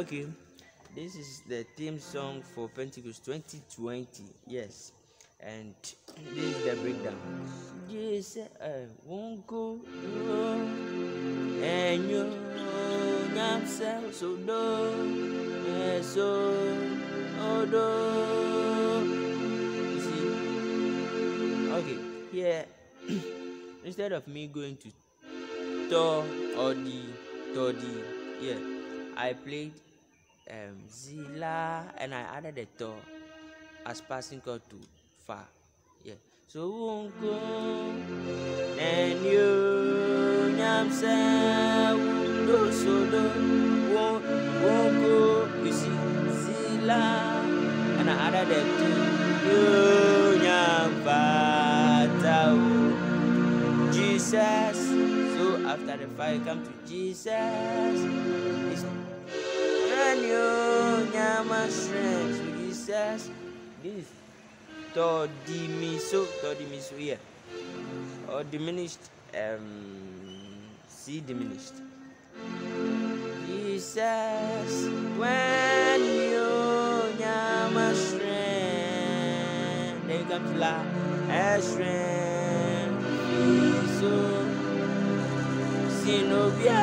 Okay, this is the theme song for Pentecost 2020. Yes, and this is the breakdown. Jesus, I won't go and you yourself so do so do. You see, okay, here instead of me going to tour or the yeah, I played Zilla and I added a to as passing chord to fa. Yeah. So won't go and you nyamsa do so do won't go. You see Zilla and I added a to you nyamfata Jesus. So after the fa you come to Jesus. It's and you nyama strength to Jesus. This is to dimiso here, or diminished C diminished. Jesus, when you nyama strength, then you come to la strength so sinobia.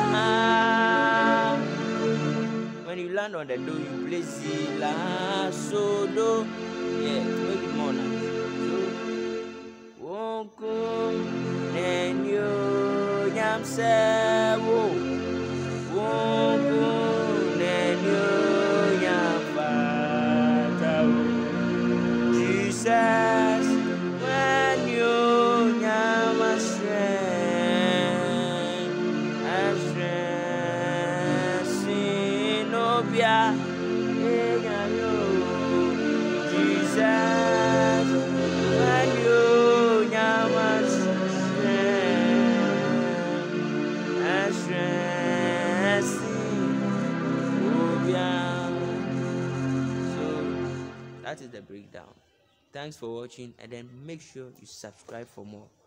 When you land on the do, you play Zilla, so do, yeah, to make it more nice. So, won't come, and you, yamsa, won't come, and you, yamfata, Jesus, when you, yama strength, Jesus, when you nyama strength, so that is the breakdown. Thanks for watching, and then make sure you subscribe for more.